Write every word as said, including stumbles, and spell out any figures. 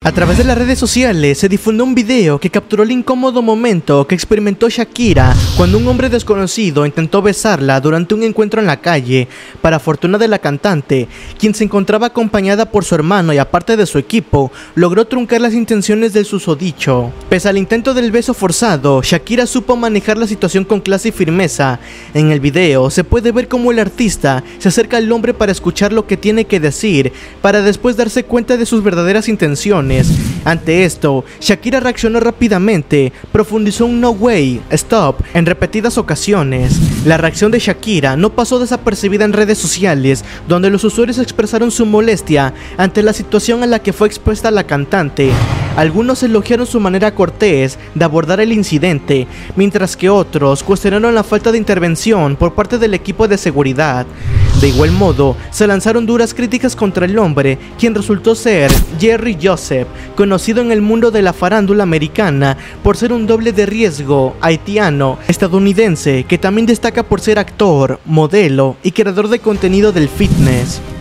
A través de las redes sociales se difundió un video que capturó el incómodo momento que experimentó Shakira cuando un hombre desconocido intentó besarla durante un encuentro en la calle. Para fortuna de la cantante, quien se encontraba acompañada por su hermano y aparte de su equipo, logró truncar las intenciones del susodicho. Pese al intento del beso forzado, Shakira supo manejar la situación con clase y firmeza. En el video se puede ver cómo el artista se acerca al hombre para escuchar lo que tiene que decir, para después darse cuenta de sus verdaderas intenciones. Ante esto, Shakira reaccionó rápidamente, profundizó un "no way, stop" en repetidas ocasiones. La reacción de Shakira no pasó desapercibida en redes sociales, donde los usuarios expresaron su molestia ante la situación a la que fue expuesta la cantante. Algunos elogiaron su manera cortés de abordar el incidente, mientras que otros cuestionaron la falta de intervención por parte del equipo de seguridad. De igual modo, se lanzaron duras críticas contra el hombre, quien resultó ser Jerry Joseph, conocido en el mundo de la farándula americana por ser un doble de riesgo haitiano estadounidense que también destaca por ser actor, modelo y creador de contenido del fitness.